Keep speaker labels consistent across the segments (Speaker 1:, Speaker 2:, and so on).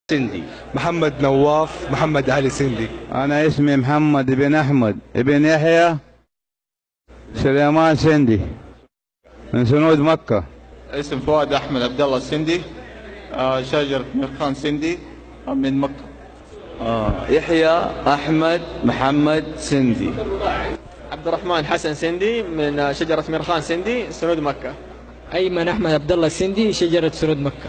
Speaker 1: سندي.
Speaker 2: محمد نواف محمد علي سندي.
Speaker 3: أنا اسمي محمد بن أحمد بن يحيى سليمان سندي من سنود مكة.
Speaker 4: اسم فؤاد أحمد عبد الله السندي. شجرة ميرخان سندي من مكة.
Speaker 1: يحيى أحمد محمد سندي.
Speaker 5: عبد الرحمن حسن سندي من شجرة ميرخان سندي سنود مكة.
Speaker 6: أيمن أحمد عبد الله السندي شجرة سنود مكة.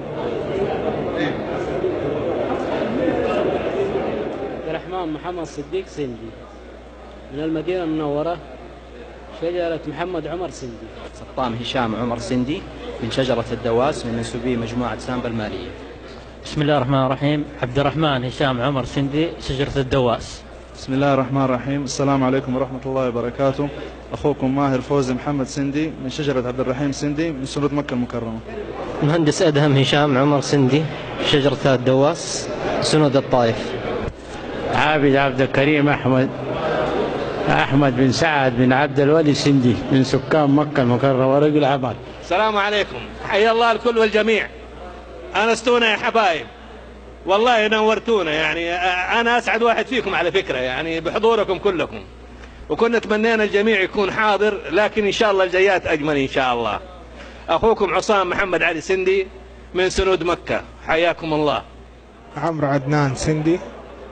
Speaker 7: عبد الرحمن محمد صديق سندي من المدينة المنورة شجرة محمد عمر سندي.
Speaker 8: سطام هشام عمر سندي من شجرة الدواس من منسوبي مجموعة سامبا المالية.
Speaker 7: بسم الله الرحمن الرحيم. عبد الرحمن هشام عمر سندي شجرة الدواس.
Speaker 9: بسم الله الرحمن الرحيم. السلام عليكم ورحمة الله وبركاته. أخوكم ماهر فوزي محمد سندي من شجرة عبد الرحيم سندي من سنود مكة المكرمة.
Speaker 10: مهندس أدهم هشام عمر سندي شجرة الدواس سنود الطائف.
Speaker 11: عابد عبد الكريم أحمد بن سعد بن عبد الولي سندي من سكان مكة المكرمة ورجل عمل.
Speaker 12: السلام عليكم، حيا الله الكل والجميع. أنستونا يا حبايب، والله نورتونا، يعني أنا أسعد واحد فيكم على فكرة يعني بحضوركم كلكم، وكنا تمنينا الجميع يكون حاضر، لكن إن شاء الله الجايات أجمل إن شاء الله. أخوكم عصام محمد علي سندي من سنود مكة، حياكم الله.
Speaker 13: عمرو عدنان سندي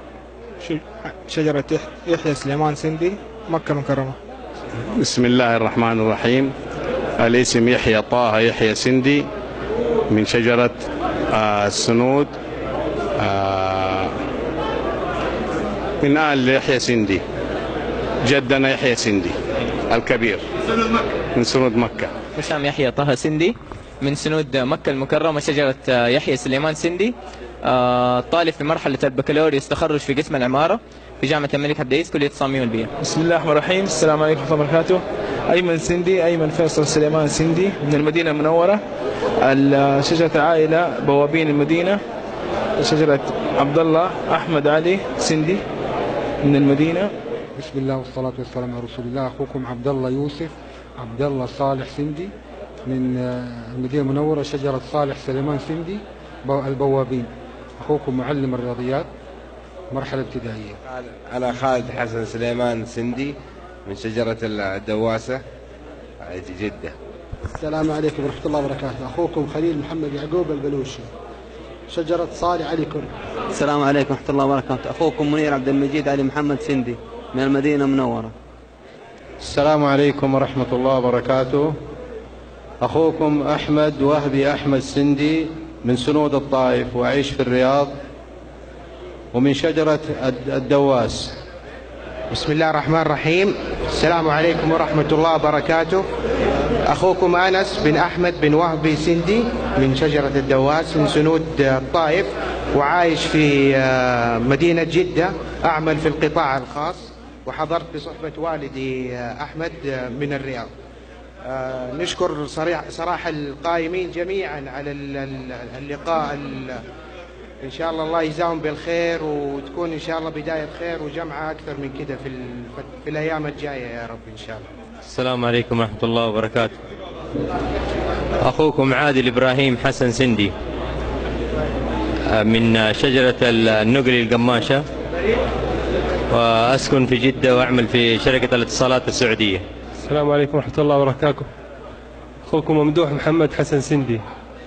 Speaker 13: شجرة يحيى سليمان سندي مكة المكرمة.
Speaker 14: بسم الله الرحمن الرحيم. الاسم يحيى طه يحيى سندي من شجرة السنود من آل يحيى سندي، جدنا يحيى سندي الكبير من سنود مكة.
Speaker 5: حسام يحيى طه سندي من سنود مكة المكرمة شجرة يحيى سليمان سندي. طالب في مرحلة البكالوريوس تخرج في قسم العمارة في جامعة الملك عبد العزيز كلية التصاميم والبيئة.
Speaker 15: بسم الله الرحمن الرحيم. السلام عليكم ورحمة الله وبركاته. أيمن سندي أيمن فيصل سليمان سندي من المدينة المنورة. شجرة عائلة بوابين المدينة شجرة عبد الله أحمد علي سندي من المدينة.
Speaker 16: بسم الله والصلاة والسلام على رسول الله. أخوكم عبد الله يوسف عبد الله صالح سندي من المدينة المنورة شجرة صالح سليمان سندي البوابين. أخوكم معلم الرياضيات مرحلة ابتدائية.
Speaker 17: أنا خالد حسن سليمان سندي من شجرة الدواسة جدة.
Speaker 18: السلام عليكم ورحمة الله وبركاته. أخوكم خليل محمد يعقوب البلوشي شجرة صالح علي كرم.
Speaker 19: السلام عليكم ورحمة الله وبركاته. أخوكم منير عبد المجيد علي محمد سندي من المدينة المنورة.
Speaker 20: السلام عليكم ورحمة الله وبركاته. أخوكم أحمد وهبي أحمد سندي من سنود الطائف وأعيش في الرياض ومن شجرة الدواس.
Speaker 2: بسم الله الرحمن الرحيم. السلام عليكم ورحمة الله وبركاته. أخوكم أنس بن أحمد بن وهبي سندي من شجرة الدواس من سنود الطائف وعايش في مدينة جدة، أعمل في القطاع الخاص وحضرت بصحبة والدي أحمد من الرياض. نشكر صراحة القائمين جميعا على اللقاء. إن شاء الله يجزاهم بالخير وتكون إن شاء الله بداية خير وجمعة أكثر من كده في الأيام الجاية يا رب إن شاء الله.
Speaker 10: السلام عليكم ورحمة الله وبركاته. أخوكم عادل إبراهيم حسن سندي من شجرة النقري القماشة وأسكن في جدة وأعمل في شركة الاتصالات السعودية.
Speaker 5: السلام عليكم ورحمة الله وبركاته. أخوكم ممدوح محمد حسن سندي.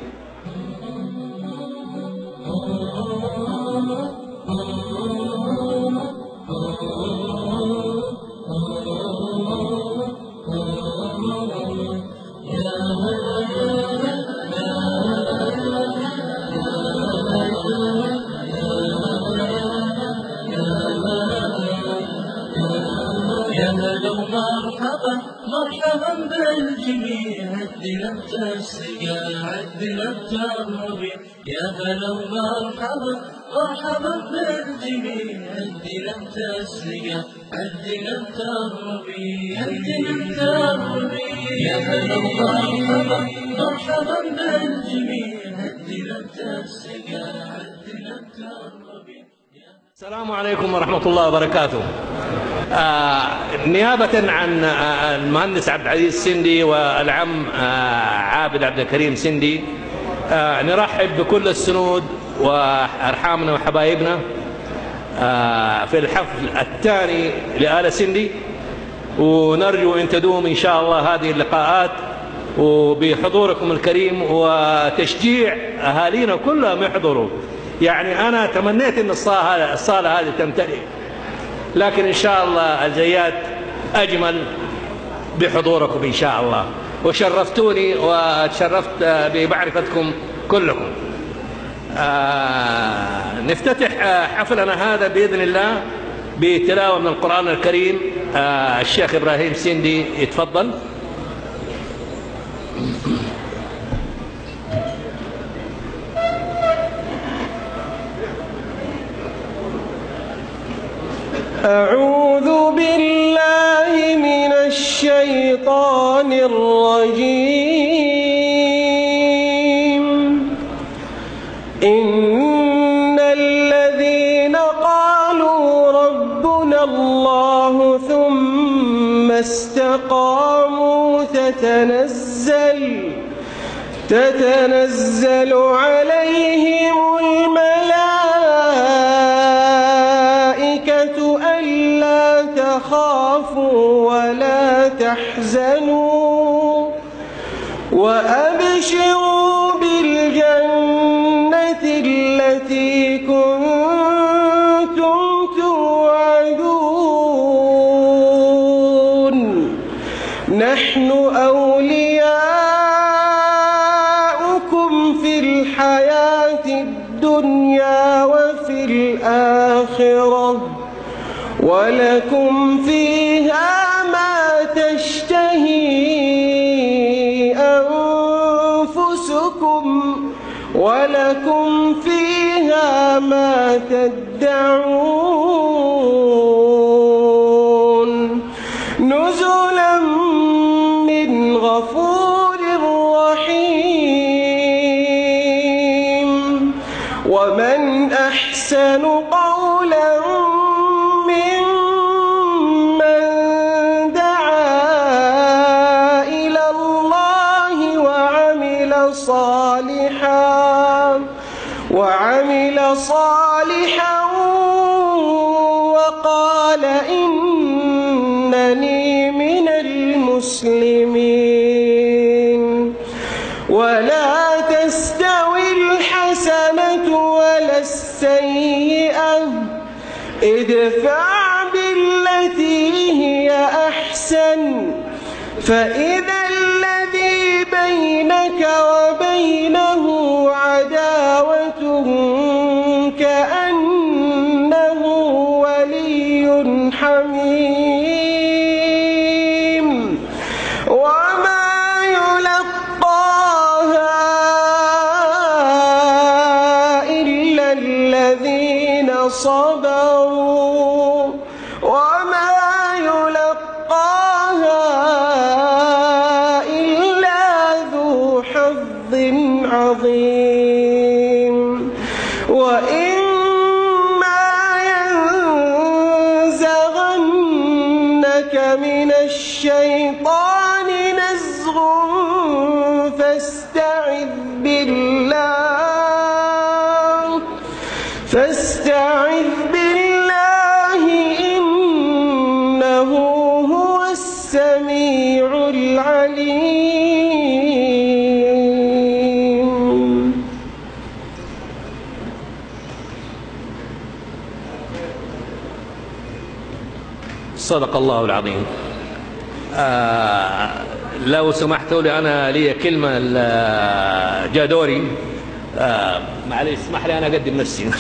Speaker 8: مرحبا بالجميع عدنا التسقيا عدنا التربية. يا هلا ومرحبا مرحبا بالجميع عدنا التسقيا عدنا التربية عدنا التربية. يا هلا ومرحبا مرحبا بالجميع عدنا التسقيا عدنا التربية.
Speaker 12: السلام عليكم ورحمة الله وبركاته. نيابة عن المهندس عبد العزيز سندي والعم عابد عبد الكريم سندي، نرحب بكل السنود وأرحامنا وحبايبنا في الحفل الثاني لآل سندي، ونرجو أن تدوم إن شاء الله هذه اللقاءات وبحضوركم الكريم وتشجيع أهالينا كلهم يحضروا. يعني أنا تمنيت أن الصالة هذه تمتلئ، لكن إن شاء الله الجيات أجمل بحضوركم إن شاء الله. وشرفتوني وتشرفت بمعرفتكم كلكم. نفتتح حفلنا هذا بإذن الله بتلاوة من القرآن الكريم. الشيخ إبراهيم سندي يتفضل.
Speaker 21: أعوذ بالله من الشيطان الرجيم. إن الذين قالوا ربنا الله ثم استقاموا تتنزل عليهم الملائكة ألا تخافوا ولا تحزنوا وأبشروا بالجنة التي كنتم توعدون. نحن أولياؤكم في الحياة الدنيا وفي الآخرة ولكم فيها ما تشتهي أنفسكم ولكم فيها ما تدعون. نزلا من غفور رحيم. ومن أحسن قولا ممن دعا إلى الله وعمل صالحا وقال إنني من المسلمين. ولا تستوي الحسنة ولا السيئة، ادفع بالتي هي أحسن فإذا الذي بينك وبينه عداوة كأنه ولي حميم. وما يلقاها إلا الذين صبروا وما يلقاها إلا ذو حظ عظيم. وإما ينزغنك من الشيطان نزغ فاستعذ بالله إنه هو السميع العليم.
Speaker 12: صدق الله العظيم. لو سمحتوا لي أنا لي كلمة جادوري. معلش اسمح لي أنا أقدم نفسي.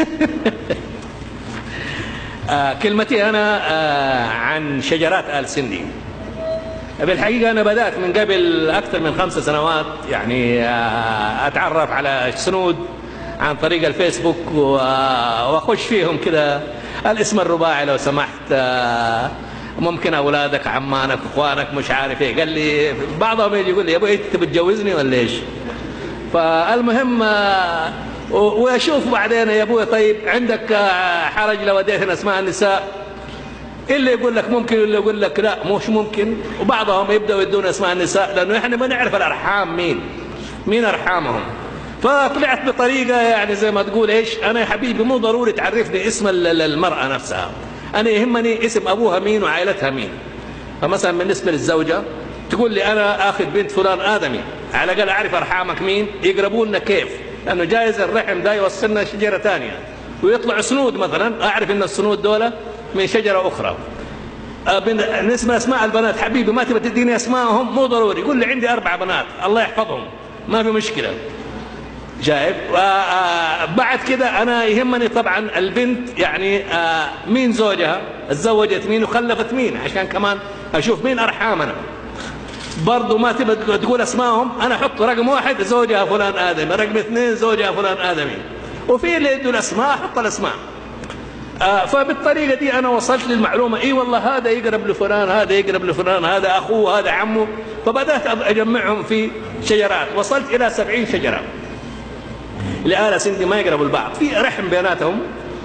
Speaker 12: كلمتي أنا عن شجرات آل سندي. بالحقيقة أنا بدأت من قبل أكثر من 5 سنوات يعني أتعرف على السنود عن طريق الفيسبوك وأخش فيهم كده. الاسم الرباعي لو سمحت، ممكن أولادك عمانك أخوانك مش عارف إيه. قال لي بعضهم يجي يقول لي يا أبوي أنت بتجوزني ولا إيش؟ فالمهم وأشوف بعدين يا أبوي طيب عندك حرج لو وديتنا أسماء النساء؟ اللي يقول لك ممكن واللي يقول لك لا مش ممكن. وبعضهم يبدأوا يدون أسماء النساء لأنه إحنا ما نعرف الأرحام مين أرحامهم. فطلعت بطريقة يعني زي ما تقول إيش، أنا يا حبيبي مو ضروري تعرفني اسم المرأة نفسها، أنا يهمني اسم أبوها مين وعائلتها مين. فمثلا بالنسبة للزوجة تقول لي أنا آخذ بنت فلان آدمي، على الأقل أعرف أرحامك مين، يقربوا لنا كيف، لأنه جايز الرحم ده يوصلنا شجرة ثانية ويطلع سنود مثلا، أعرف إن السنود دولة من شجرة أخرى. بالنسبة لأسماء البنات حبيبي ما تبى تديني أسمائهم، مو ضروري، يقول لي عندي 4 بنات الله يحفظهم ما في مشكلة. جايب بعد كده أنا يهمني طبعا البنت يعني مين زوجها، اتزوجت مين وخلفت مين، عشان كمان أشوف مين أرحامنا. برضو ما تبى تقول أسمائهم، أنا أحط رقم 1 زوجها فلان آدمي، رقم 2 زوجها فلان آدمي، وفي اللي يدوا الأسماء أحط الأسماء. فبالطريقة دي أنا وصلت للمعلومة، إيه والله هذا يقرب لفلان، هذا يقرب لفلان، هذا أخوه، هذا عمه. فبدأت أجمعهم في شجرات، وصلت إلى 70 شجرة لآل سندي ما يقربوا البعض، في رحم بيناتهم.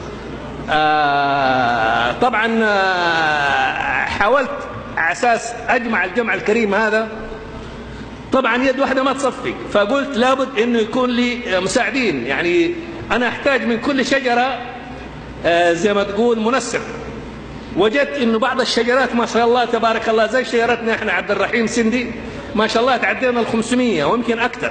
Speaker 12: طبعا حاولت على أساس أجمع الجمع الكريم هذا، طبعا يد واحدة ما تصفي، فقلت لابد إنه يكون لي مساعدين، يعني أنا أحتاج من كل شجرة زي ما تقول منسق. وجدت إنه بعض الشجرات ما شاء الله تبارك الله زي شجرتنا إحنا عبد الرحيم سندي ما شاء الله تعدينا 500 ويمكن أكثر،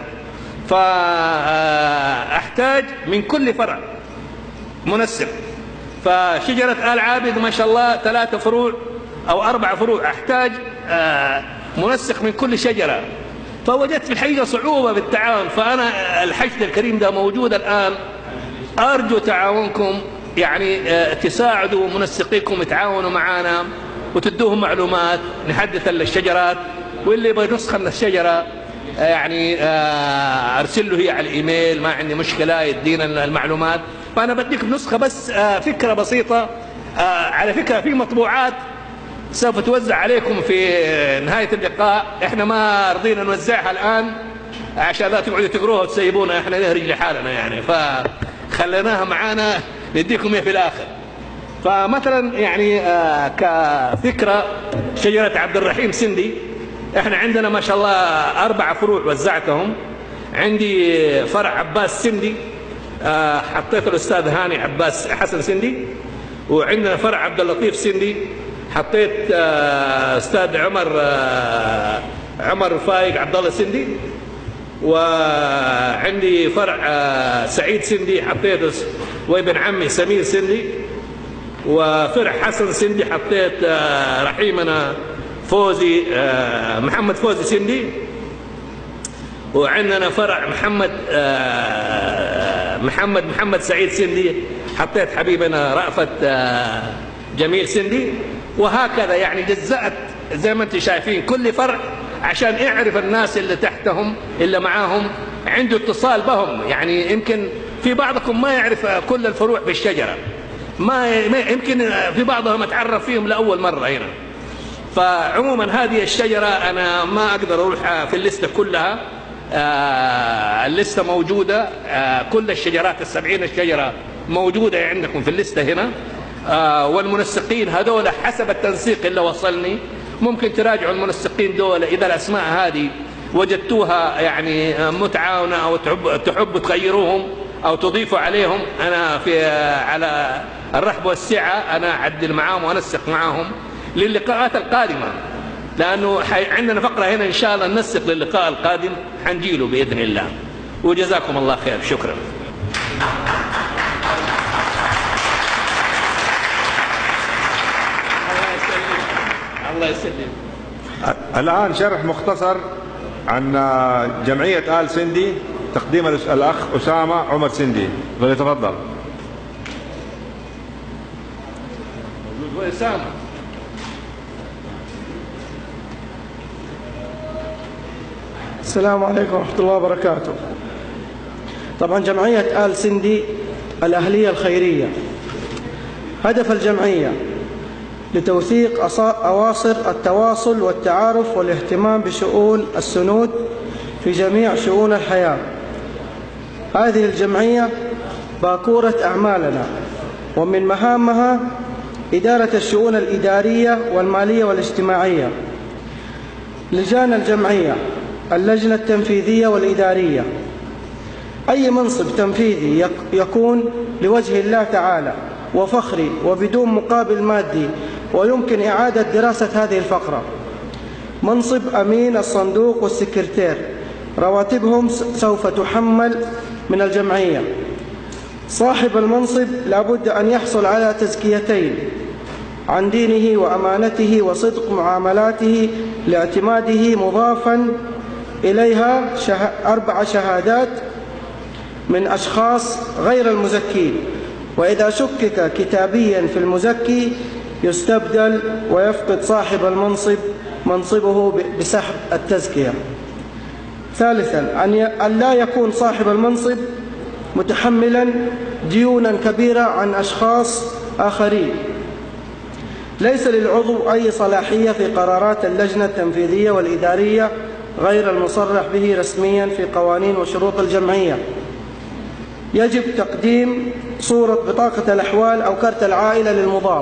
Speaker 12: فأحتاج من كل فرع منسق. فشجرة آل عابد ما شاء الله 3 فروع أو 4 فروع، أحتاج منسق من كل شجرة. فوجدت في الحقيقة صعوبة بالتعاون، فأنا الحشد الكريم ده موجود الآن، أرجو تعاونكم، يعني تساعدوا منسقيكم يتعاونوا معنا وتدوهم معلومات، نحدث الشجرات، واللي يبغى نسخة من الشجرة يعني أرسل له هي على الإيميل، ما عندي مشكلة يدينا المعلومات. فأنا بديك نسخة بس فكرة بسيطة. على فكرة في مطبوعات سوف توزع عليكم في نهاية اللقاء، احنا ما رضينا نوزعها الآن عشان لا تقعدوا تقروها وتسيبونا احنا نهرج لحالنا يعني، فخليناها معانا نديكم ايه في الآخر. فمثلا يعني كفكرة شجرة عبد الرحيم سندي، احنا عندنا ما شاء الله 4 فروع وزعتهم. عندي فرع عباس سندي حطيت الأستاذ هاني عباس حسن سندي، وعندنا فرع عبد اللطيف سندي حطيت أستاذ عمر فايق عبد الله سندي، وعندي فرع سعيد سندي حطيت وابن عمي سمير سندي، وفرع حسن سندي حطيت رحيمنا فوزي محمد فوزي سندي، وعندنا فرع محمد سعيد سندي حطيت حبيبنا رأفت جميل سندي. وهكذا يعني جزأت زي ما انتم شايفين كل فرع عشان يعرف الناس اللي تحتهم اللي معاهم عنده اتصال بهم. يعني يمكن في بعضكم ما يعرف كل الفروع في الشجرة، ما يمكن في بعضهم اتعرف فيهم لأول مرة هنا. فعموما هذه الشجرة أنا ما أقدر أروح في الليستة كلها، الليستة موجودة، كل الشجرات 70 الشجرة موجودة عندكم في الليستة هنا. والمنسقين هذول حسب التنسيق اللي وصلني، ممكن تراجعوا المنسقين دول إذا الأسماء هذه وجدتوها يعني متعاونة أو تحبوا تغيروهم أو تضيفوا عليهم. أنا على الرحب والسعة أنا أعدل معاهم وأنسق معاهم للقاءات القادمة، لأنه عندنا فقرة هنا إن شاء الله ننسق للقاء القادم حنجيله بإذن الله. وجزاكم الله خير، شكرا. الله يسلم.
Speaker 3: الآن شرح مختصر عن جمعية آل سندي، تقديم الأخ أسامة عمر سندي، فليتفضل.
Speaker 12: أسامة.
Speaker 21: السلام عليكم ورحمة الله وبركاته. طبعا جمعية آل سندي الأهلية الخيرية، هدف الجمعية لتوثيق أواصر التواصل والتعارف والاهتمام بشؤون السنود في جميع شؤون الحياة. هذه الجمعية باكورة أعمالنا، ومن مهامها إدارة الشؤون الإدارية والمالية والاجتماعية. لجان الجمعية: اللجنة التنفيذية والإدارية، أي منصب تنفيذي يكون لوجه الله تعالى وفخري وبدون مقابل مادي، ويمكن إعادة دراسة هذه الفقرة. منصب أمين الصندوق والسكرتير، رواتبهم سوف تحمل من الجمعية. صاحب المنصب لابد أن يحصل على تزكيتين: عن دينه وأمانته وصدق معاملاته لاعتماده، مضافا إليها 4 شهادات من أشخاص غير المزكين. وإذا شكك كتابيا في المزكي يستبدل ويفقد صاحب المنصب منصبه بسحب التزكية. ثالثا أن لا يكون صاحب المنصب متحملا ديونا كبيرة عن أشخاص آخرين. ليس للعضو أي صلاحية في قرارات اللجنة التنفيذية والإدارية غير المصرح به رسميا في قوانين وشروط الجمعية. يجب تقديم صورة بطاقة الأحوال أو كرت العائلة للمضاف.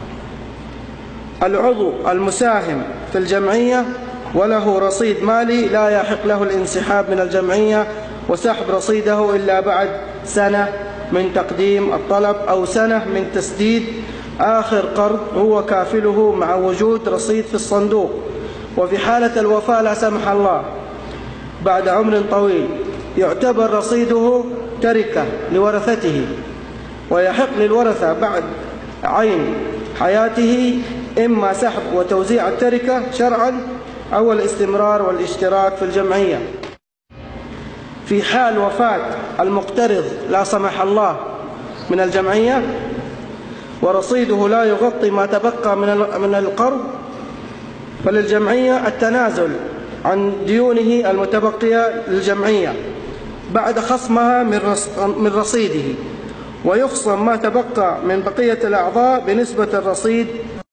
Speaker 21: العضو المساهم في الجمعية وله رصيد مالي لا يحق له الانسحاب من الجمعية وسحب رصيده إلا بعد سنة من تقديم الطلب أو سنة من تسديد آخر قرض هو كافله مع وجود رصيد في الصندوق. وفي حالة الوفاة لا سمح الله بعد عمر طويل يعتبر رصيده تركة لورثته، ويحق للورثة بعد عين حياته إما سحب وتوزيع التركة شرعا أو الاستمرار والاشتراك في الجمعية. في حال وفاة المقترض لا سمح الله من الجمعية ورصيده لا يغطي ما تبقى من القرض، فللجمعية التنازل عن ديونه المتبقية للجمعية بعد خصمها من رصيده، ويخصم ما تبقى من بقية الأعضاء بنسبة الرصيد